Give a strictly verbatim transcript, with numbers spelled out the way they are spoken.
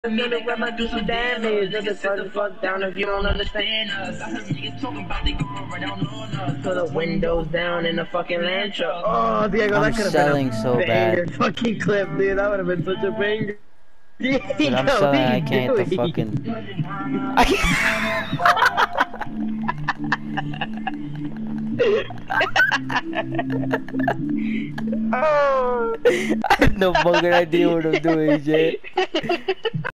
Gonna run my do some damage. Nigga, sit the fuck down if you don't understand us. I heard niggas talking about they going right down on us. Put the windows down in the fucking land truck. Oh, Diego, that I'm could have selling been a so banger bad. fucking clip, dude. That would have been such a banger. Diego, Dude, I'm selling. I can't doing? hit the fucking. I can't. Oh. I have no fucking idea what I'm doing, Jay.